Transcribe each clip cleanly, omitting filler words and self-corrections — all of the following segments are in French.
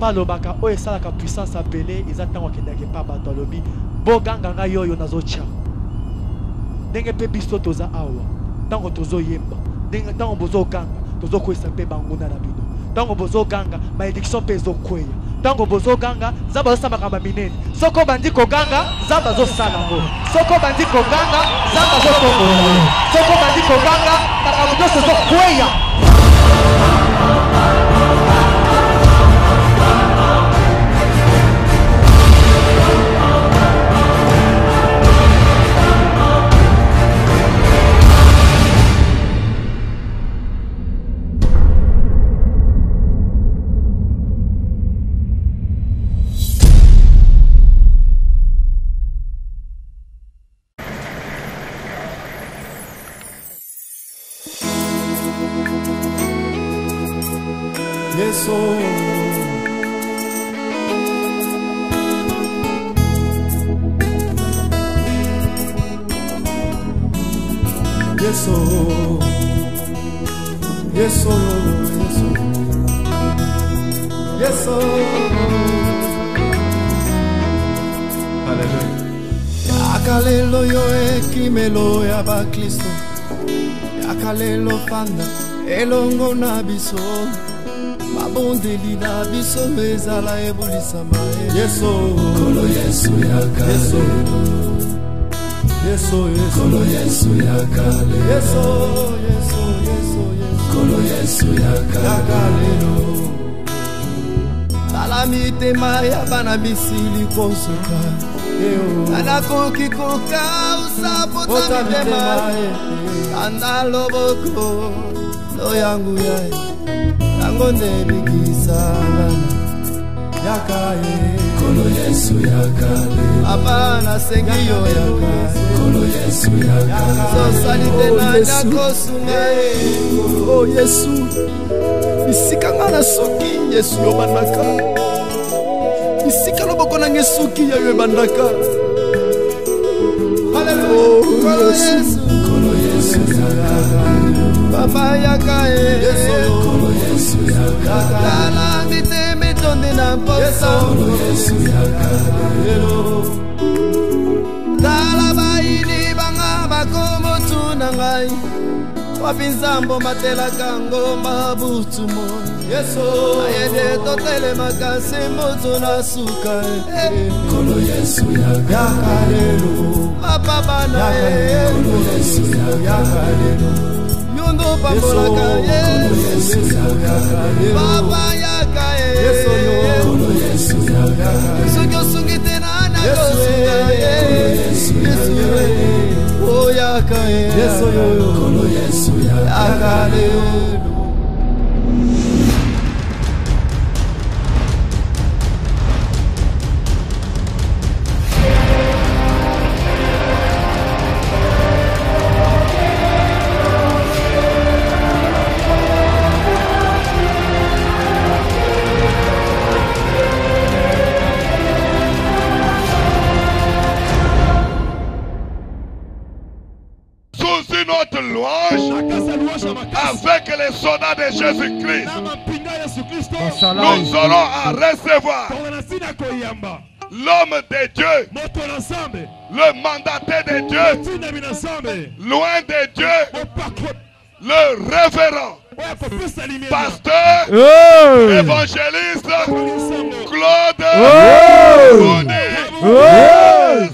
alobaka oyo esalaka puissance appelée eza ntango akendaki pa bato alobi boganga ngai oyo nazotia ndenge mpe biso toza awa ntango tozoyemba ntango bozoganga tozokwesa mpe banguna na bino ntango bozoganga malédiction mpe ezokweya ntango bozoganga nzambe azosala makambo minene soko bandi koganga nzambe azosala ngo soko bandi koganga nzambe azokongola soko bandi koganga makambo nyonso ezokweya. Yakalelo yo ekimelo ya baklisto yakalelo panda elongo na biso mabondeli na biso ezala ebulisama yeso kolo yesu yakalelo yeso kolo yesu yakalelo yeso yeso yeso kolo yesu yakalelo alamite maya bana bisili konsoka anakoki koka usapota mitema andaloboko lo yangu yae yango ndebikisana yakaye kolo yesu yakale apana sengi yo yakale kolo yesu yakale so salite na yakosunga oh yesu isikanga na soki yesu yo banaka isika loboko na ngesuki ya yo bandaka haleluya kolo yesu Papa yakae yeso kolo yesu yakale la miteme tonde na poso kolo yesu yakale dala baini banga bakomo tunangai wapinzambo matela kango mabutumo yeso ayede totele makase moto na suka kolo yesu yakale papa bana kolo yesu yakale Yondo pambolaka kolo yesu yakale papa yakae yeso yo kolo yesu yakale sogyo sungite na na kosunga yesu o yakae yeso yo kolo yesu yakale avec les soldats de Jésus-Christ, nous allons à recevoir l'homme de Dieu, le mandataire de Dieu, loin de Dieu, le révérend, pasteur, évangéliste, Claude Boni.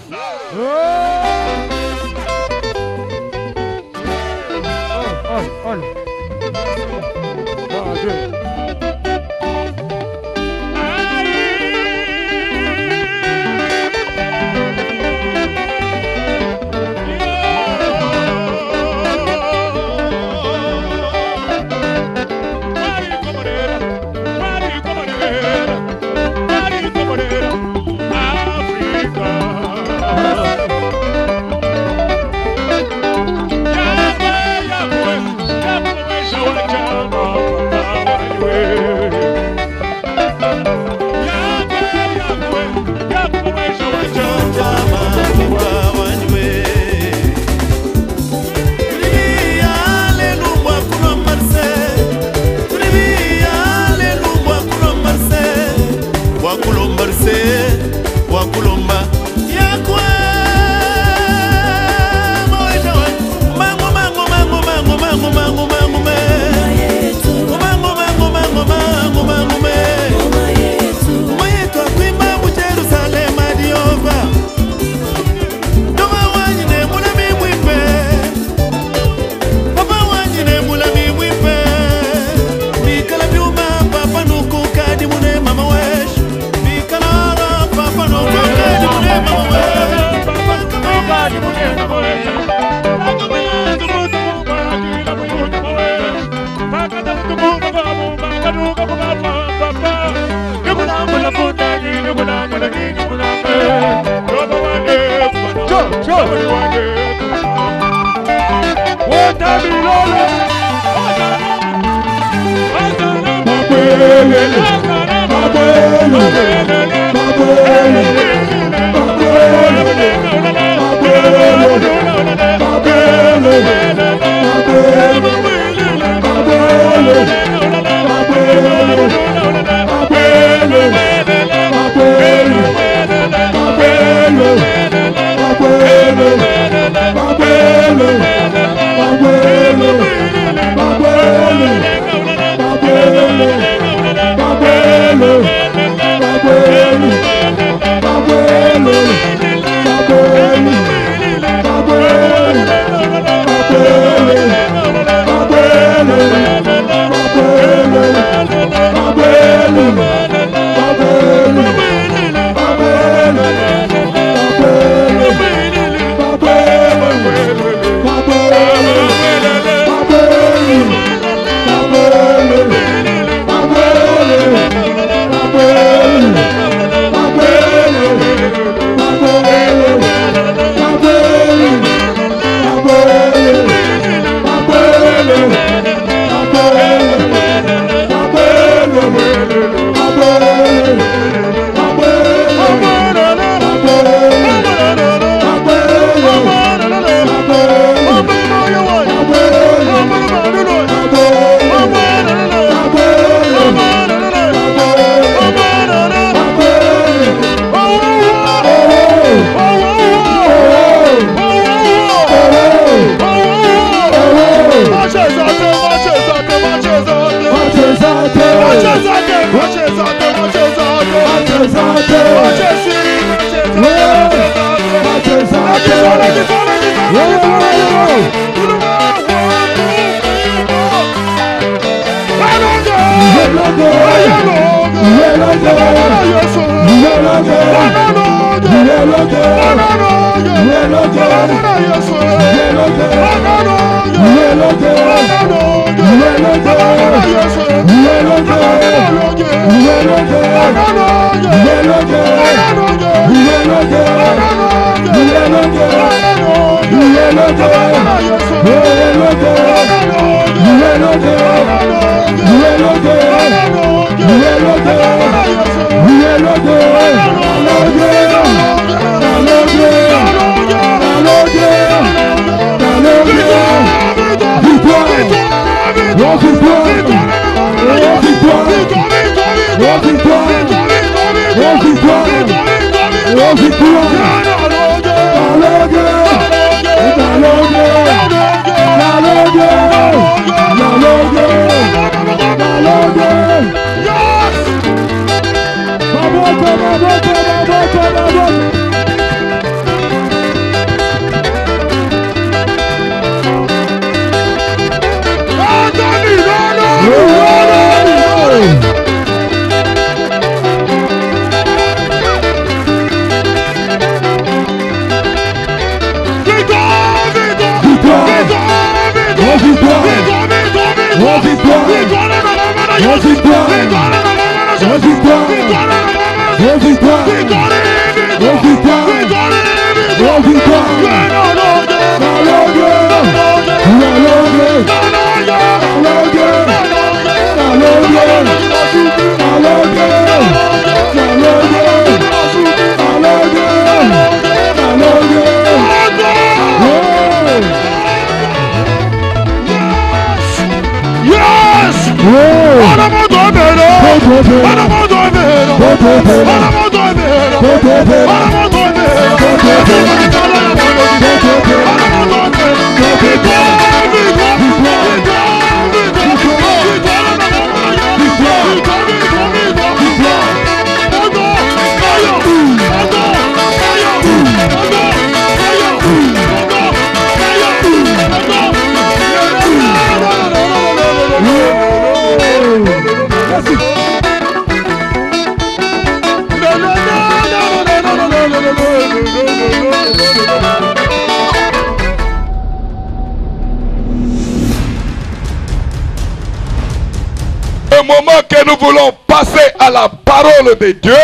moment que nous voulons passer à la parole de Dieu,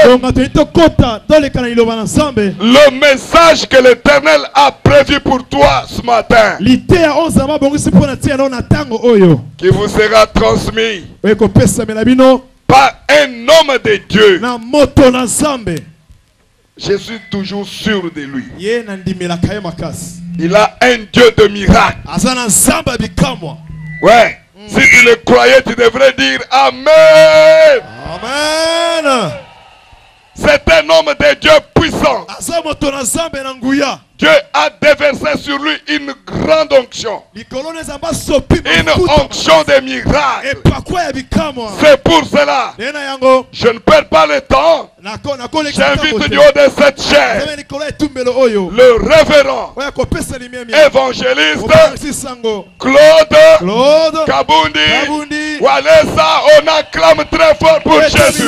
le message que l'Éternel a prévu pour toi ce matin, qui vous sera transmis par un homme de Dieu. Je suis toujours sûr de lui. Il a un Dieu de miracle. Ouais. Si tu le croyais, tu devrais dire Amen. Amen. C'est un homme de Dieu puissant. Dieu a déversé sur lui une grande onction. Une onction de miracle. C'est pour cela, je ne perds pas le temps. J'invite du haut de cette chaire le révérend évangéliste Claude Kabundi Walesa. On acclame très fort pour Jésus.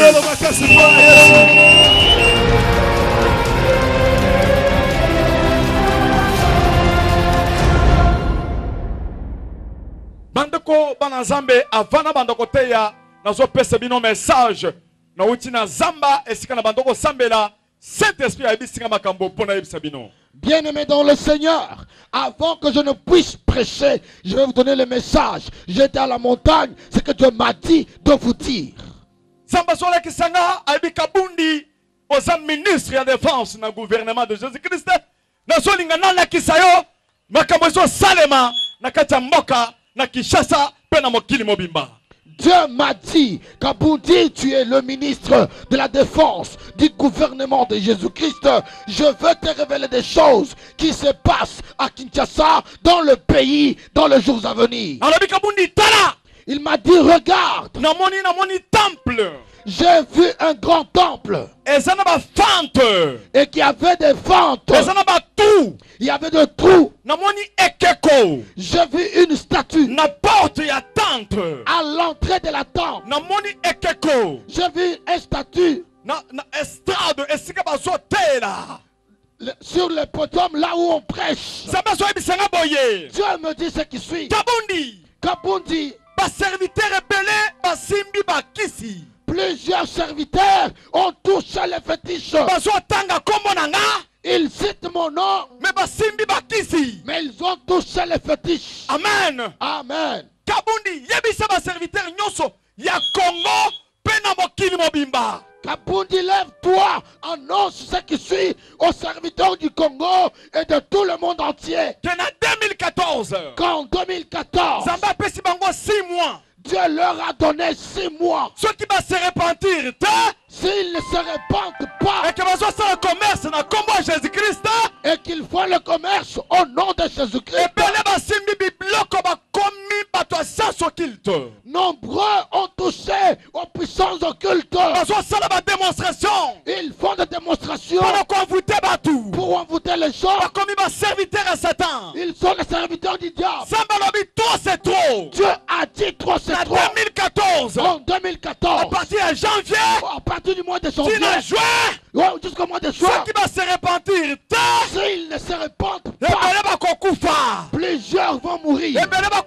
Bandeko banazambe avana bandoko teya nazo pesa bino message na uti na zamba esika na bandoko sambela Saint-Esprit a bisinga makambo pona yebisa bino. Bien-aimés dans le Seigneur, avant que je ne puisse prêcher, je vais vous donner le message. J'étais à la montagne, ce que Dieu m'a dit de vous dire. Zamba sola kisanga abi Kabundi aux ministre de défense na gouvernement de Jésus-Christ. Na solinga na kisayo makambo so salema na kati mboka na Kishasa pena mokili mobimba. Dieu m'a dit, Kabundi, tu es le ministre de la défense du gouvernement de Jésus-Christ. Je veux te révéler des choses qui se passent à Kinshasa, dans le pays, dans les jours à venir. Il m'a dit, regarde. Temple. J'ai vu un grand temple. Et qui avait des fentes. Il y avait des trous. J'ai vu une statue. À l'entrée de la tente. J'ai vu une statue. Sur le podium là où on prêche. Dieu me dit ce qui suit. Kabundi. Plusieurs serviteurs ont touché les fétiches. Ils citent mon nom. Mais ils ont touché les fétiches. Amen. Amen. Kabundi yebisa ba serviteur nyonso ya Congo pena mokili mobimba. Kabundi, lève-toi, annonce ce qui suit aux serviteurs du Congo et de tout le monde entier. En 2014. Qu'en 2014. Zamba pesi bango 6 mois. Dieu leur a donné 6 mois. Ceux qui vont se repentir, s'ils ne se repentent pas, et qu'ils vont faire le commerce dans le combat de Jésus-Christ, et qu'ils font le commerce au nom de Jésus-Christ, nombreux ont touché aux puissances occultes. Ils font des démonstrations pour envoûter les gens. Ils sont les serviteurs du diable. Dieu a dit trop, c'est trop. En 2014, à partir de janvier, à partir du mois de janvier, jusqu'au mois de juin, ceux qui vont se repentir, s'ils ne se repentent pas, plusieurs vont mourir.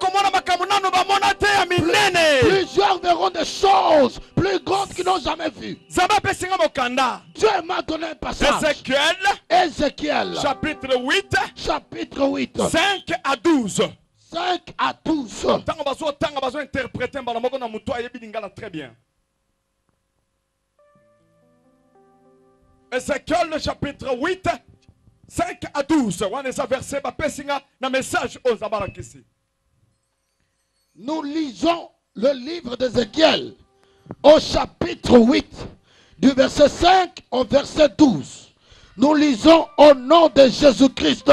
Plusieurs verront des choses plus grandes qu'ils n'ont jamais vues. Dieu m'a donné un passage. Ézéchiel, chapitre 8, 5 à 12. 5 à 12. Très bien. Ézéchiel chapitre 8, 5 à 12. Nous lisons le livre d'Ézéchiel au chapitre 8, du verset 5 au verset 12. Nous lisons au nom de Jésus-Christ.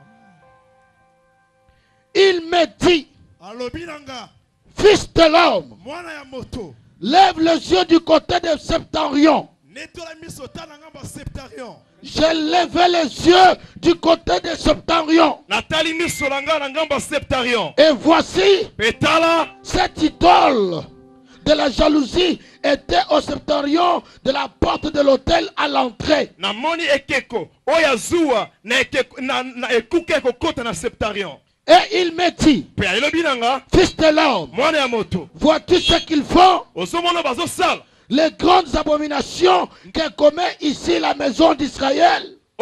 Il me dit, fils de l'homme, lève les yeux du côté de Septentrion. J'ai levé les yeux du côté de Septentrion. Et voici, cette idole de la jalousie était au Septentrion de la porte de l'autel à l'entrée. Et il me dit, fils de l'homme, vois-tu ce qu'ils font? Les grandes abominations que commet ici la maison d'Israël,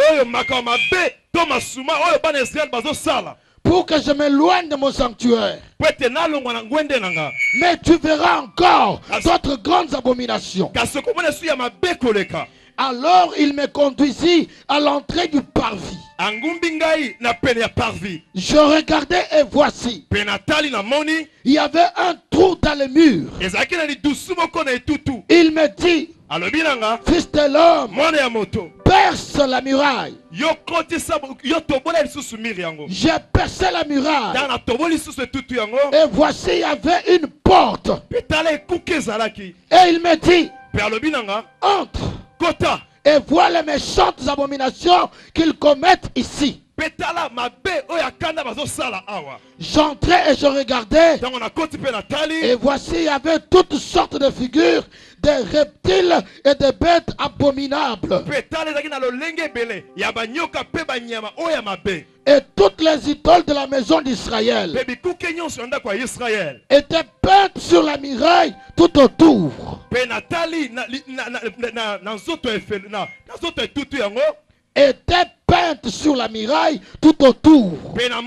pour que je m'éloigne de mon sanctuaire. Mais tu verras encore d'autres grandes abominations. Alors il me conduisit à l'entrée du parvis. Je regardais et voici, il y avait un trou dans le mur. Il me dit, fils de l'homme, perce la muraille. J'ai percé la muraille. Et voici, il y avait une porte. Et il me dit, entre et vois les méchantes abominations qu'ils commettent ici. J'entrais et je regardais, et voici il y avait toutes sortes de figures, des reptiles et des bêtes abominables. Et toutes les idoles de la maison d'Israël étaient peintes sur la muraille tout autour. Étaient peintes sur la muraille tout autour.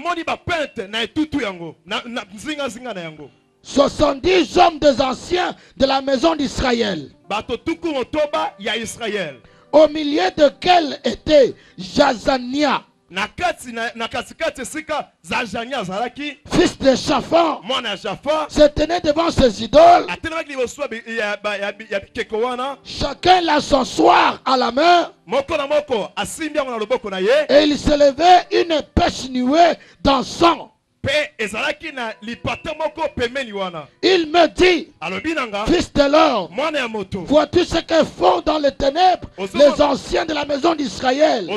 70 hommes des anciens de la maison d'Israël, au milieu desquels était Jazania, fils de Shaphan, se tenait devant ses idoles, chacun l'ascensoir à la main, et il se levait une épaisse nuée d'encens. Il me dit, fils de l'homme, vois-tu ce que font dans les ténèbres les anciens de la maison d'Israël?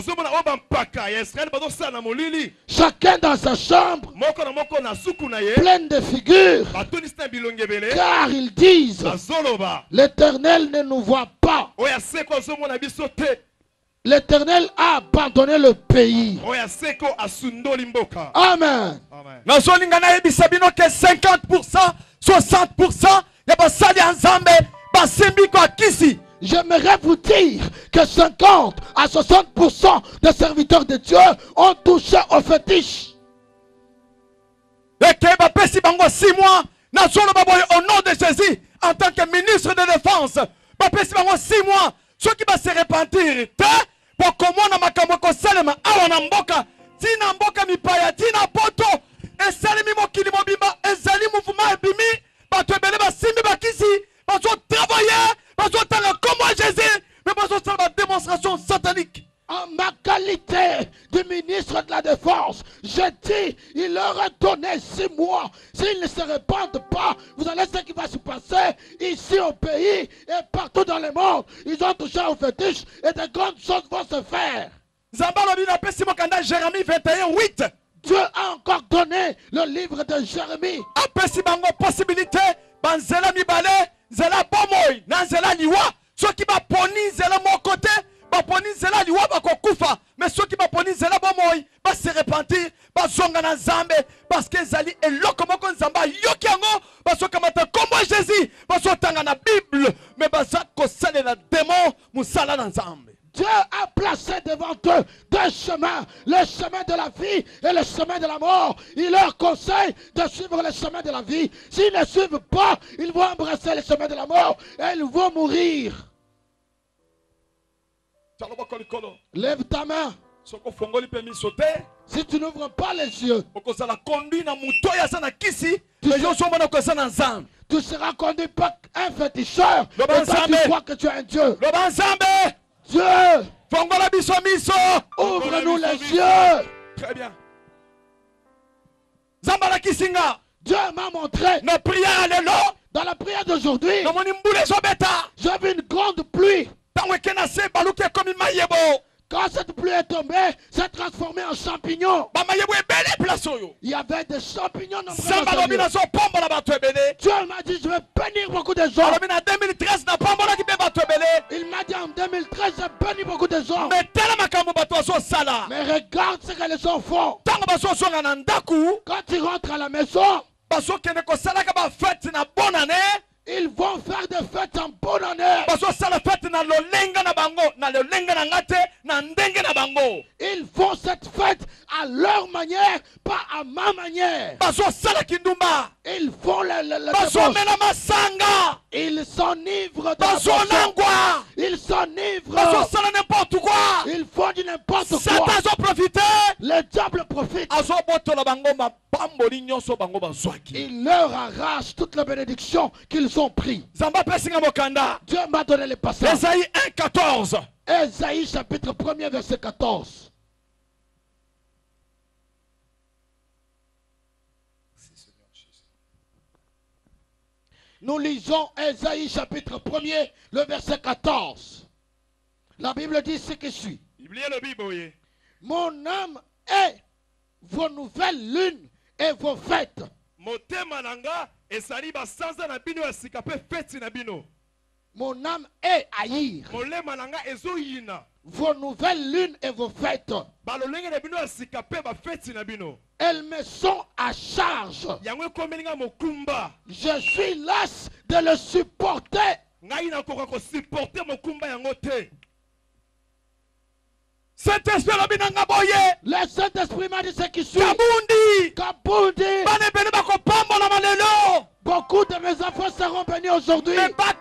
Chacun dans sa chambre, pleine de figures, car ils disent, l'Éternel ne nous voit pas. L'Éternel a abandonné le pays. Amen. Que 50%, 60%, j'aimerais vous dire que 50 à 60% des serviteurs de Dieu ont touché au fétiche. Au nom de Jésus, en tant que ministre de défense, 6 mois, ceux qui vont se repentir, pour comment na makambo ko salema awa na mboka tina mboka mipaya tina poto esalemi mokili mobimba ezali mouvement ebimi bato ebele basimbi bakisi bazo travailler bazo tala comme Jésus mais bazo sala ba démonstration satanique. En ma qualité de ministre de la Défense, je dis, il leur a donné 6 mois. S'ils ne se répandent pas, vous allez ce qui va se passer ici au pays et partout dans le monde. Ils ont touché au fétiche et de grandes choses vont se faire. Jérémie 21:8. Dieu a encore donné le livre de Jérémie. Possibilité, banzela mibale, zela bomoy, nanzela liwa, ceux qui va poni zela mon côté. Mais ceux qui m'appellent zela bomoy va se repentir, va zonga na zambe parce que zali et lokomoko nzamba yokiango va so kamata comme Jésus va so tanga na Bible mais va sa ko sale la démon musala na nzambe. Dieu a placé devant eux 2 chemins, le chemin de la vie et le chemin de la mort. Il leur conseille de suivre le chemin de la vie. S'ils ne suivent pas, ils vont embrasser le chemin de la mort et ils vont mourir. Lève ta main. Si tu n'ouvres pas les yeux, tu seras conduit par un féticheur. Et toi, tu crois que tu es un Dieu. Dieu, ouvre-nous les yeux. Très bien. Dieu m'a montré dans la prière d'aujourd'hui, j'ai vu une grande pluie. Quand cette pluie est tombée, s'est transformée en champignons. Il y avait des champignons dans Dieu m'a dit, je vais bénir beaucoup de gens. Il m'a dit en 2013, j'ai béni beaucoup de gens. Mais regarde Écoute ce que les gens font. Quand ils rentrent à la maison, ils vont faire des fêtes en bonne année. Ils font cette fête à leur manière, pas à ma manière. Ils font ils s'enivrent de la ils s'enivrent. N'importe quoi. Ils font du n'importe quoi. Satan a profité. Le diable profite. Il leur arrache toutes les bénédictions qu'ils ont prises. Dieu m'a donné les passages. Ésaïe 1:14. Ésaïe chapitre 1er verset 14. Nous lisons Ésaïe chapitre 1er, le verset 14. La Bible dit ce qui suit. Mon âme est vos nouvelles lunes et vos fêtes. Mon âme est haïr. Vos nouvelles lunes et vos fêtes. Elles me sont à charge. Je suis las de le supporter. Le Saint-Esprit m'a dit ce qui suit. Kabundi. Beaucoup de mes enfants seront bénis aujourd'hui.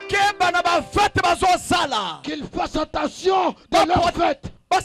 Qu'ils fassent attention dans leur fête.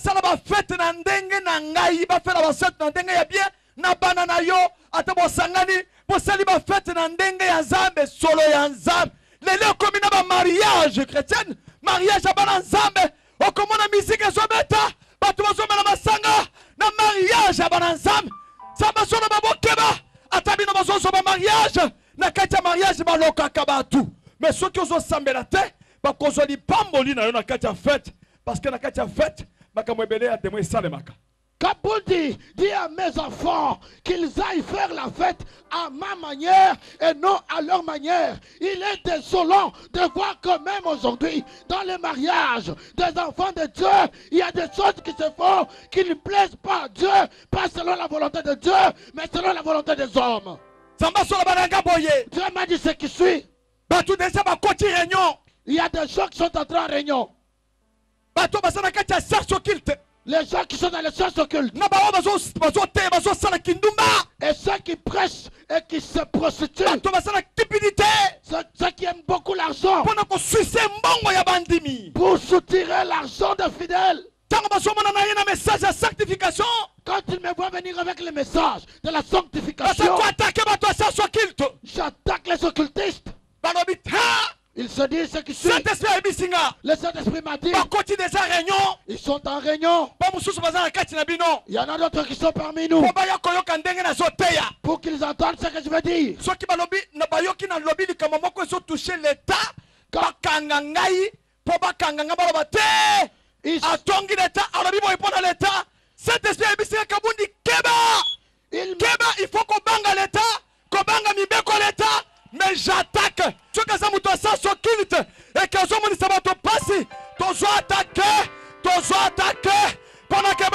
Mariage chrétien, mariage à Nzambe, au comment la musique est sobeta, batu bazomela masanga, na mariage à Nzambe, ça va sur le babokeba, atabino bazoso ba mariage, na kati ya mariage baloka kabatu. Mais ceux qui ont sambela te, ba kozoli pamboli na yo na kati ya fête, parce que na kati ya fête, makamwebele ya demo salemaka. Kabundi dit à mes enfants qu'ils aillent faire la fête à ma manière et non à leur manière. Il est désolant de voir que même aujourd'hui, dans les mariages des enfants de Dieu, il y a des choses qui se font qui ne plaisent pas à Dieu, pas selon la volonté de Dieu, mais selon la volonté des hommes. Dieu m'a dit ce qui suit. Il y a des gens qui sont entrés en réunion. Les gens qui sont dans les sciences occultes. Et ceux qui prêchent et qui se prostituent. Ceux qui aiment beaucoup l'argent. Pour soutirer l'argent des fidèles. Quand ils me voient venir avec le message de la sanctification, j'attaque les occultistes. Ils se disent ce qui suit. Le Saint-Esprit m'a dit. Ils sont en réunion. Il y en a d'autres qui sont parmi nous. Pour qu'ils entendent ce que je veux dire. Il faut qu'on banga l'État, qu'on banga mibeko l'État. Mais j'attaque. Tu as ça mouton ça sur culte et que ça mon sabato passi. Tozo attaqué pendant que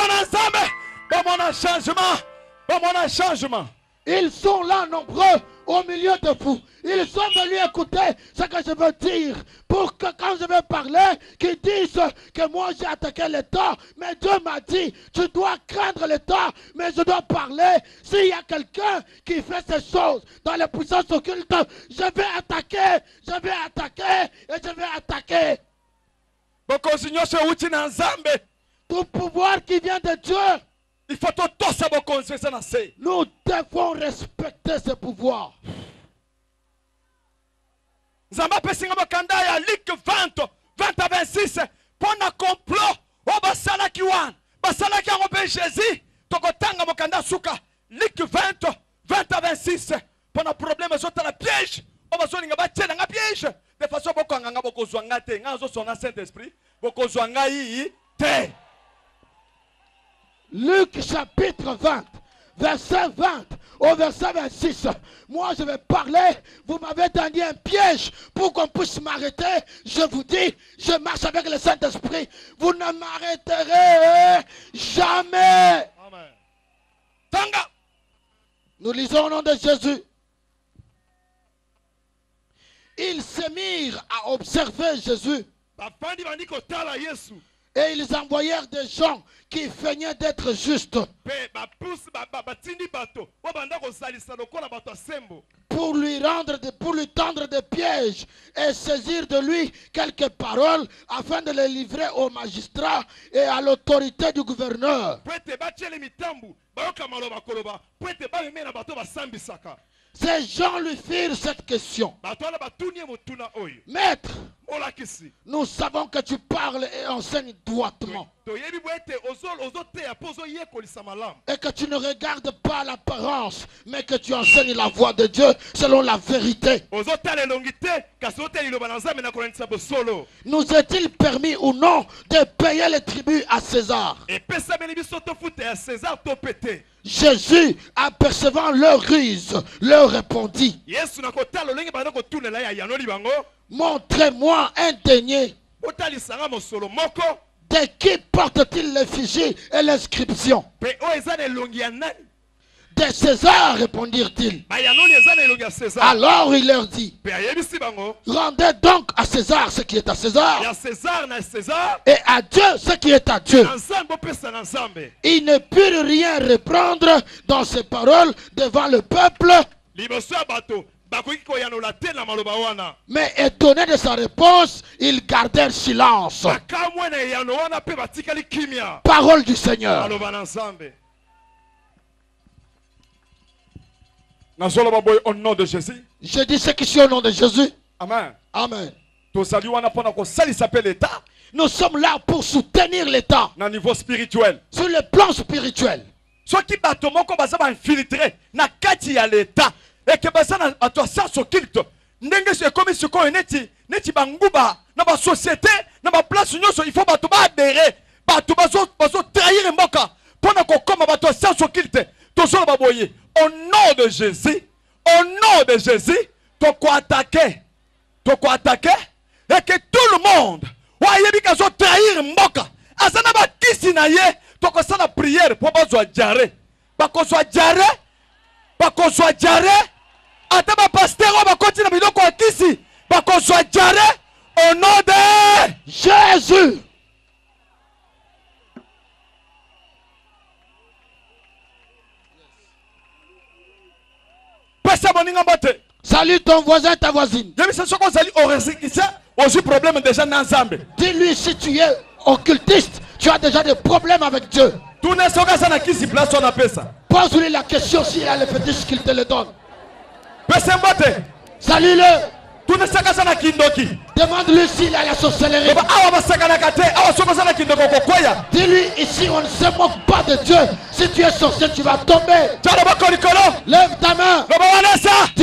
bon un changement. Ils sont là nombreux au milieu de vous. Ils sont venus écouter ce que je veux dire. Pour que quand je vais parler, qu'ils disent que moi j'ai attaqué l'État. Mais Dieu m'a dit, tu dois craindre l'État, mais je dois parler. S'il y a quelqu'un qui fait ces choses dans les puissances occultes, je vais attaquer et je vais attaquer. Tout pouvoir qui vient de Dieu. Il faut tout ça. Nous devons respecter ce pouvoir. Zamba pesinga bakanda ya Luc 20:26 pour un complot au basala kiwan basala ki ngopé Jésus tokotanga mokanda suka Luc 20:26 pour un problème sur la piège au basolinga batela nga piège de façon bokanga nga bokozwanga te nga zo sona Saint-Esprit bokozwanga yi te. Luc chapitre 20, verset 20 au verset 26. Moi je vais parler. Vous m'avez donné un piège pour qu'on puisse m'arrêter. Je vous dis, je marche avec le Saint-Esprit. Vous ne m'arrêterez jamais. Amen. Tanga. Nous lisons au nom de Jésus. Ils se mirent à observer Jésus. Et ils envoyèrent des gens qui feignaient d'être justes pour lui tendre des pièges et saisir de lui quelques paroles afin de les livrer au magistrat et à l'autorité du gouverneur. Ces gens lui firent cette question. Maître, nous savons que tu parles et enseignes droitement. Et que tu ne regardes pas l'apparence, mais que tu enseignes la voie de Dieu selon la vérité. Nous est-il permis ou non de payer les tribus à César? Jésus, apercevant leur ruse, leur répondit: montrez-moi un denier. De qui porte-t-il l'effigie et l'inscription? De César, répondirent-ils. Alors il leur dit: rendez donc à César ce qui est à César, et à Dieu ce qui est à Dieu. Ils ne purent rien reprendre dans ces paroles devant le peuple. Mais étonnés de sa réponse, ils gardèrent silence. Parole du Seigneur. Au nom de Jésus. Je dis ce qui est au nom de Jésus. Amen. Amen. Nous sommes là pour soutenir l'État. Au niveau spirituel. Sur le plan spirituel. Ceux qui battent infiltré na kati ya l'État. Et que basana attention sur culte. Ndenge c'est comme ce qu'on neti banguba na ba société na ba place nyonso il faut bato ba adhérer bato bazo trahir mboka pona ko koma bato sur culte tozo ba boyer au nom de Jésus to ko attaquer et que tout le monde wa yebi ka zo trahir mboka asana ba kisi na ye to ko sala prière pour bazwa diarrhée ba ko zo diarrhée Ataba pasteur va continuer biloko akisi ba ko zo diarrhée au nom de Jésus. Salut ton voisin, ta voisine. Dis-lui si tu es occultiste, tu as déjà des problèmes avec Dieu. Pose-lui la question s'il a le fétiche qu'il te le donne. Salut-le. Demande-lui s'il a la sorcellerie. Dis-lui ici on ne se moque pas de Dieu. Si tu es sorcier tu vas tomber. Lève ta main. Dis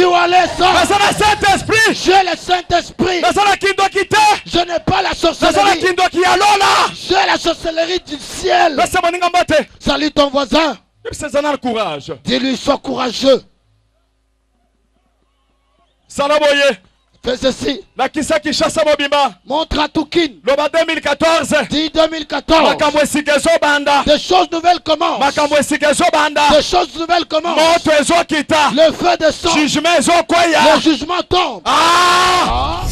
j'ai le Saint-Esprit. Je n'ai pas la sorcellerie. J'ai la sorcellerie du ciel. Salut ton voisin. Dis-lui sois courageux. Fais ceci. Montre à Toukin. 2014. Dis 2014. Des choses nouvelles commencent. Des choses nouvelles commencent. Le feu descend. Le jugement tombe. Ah!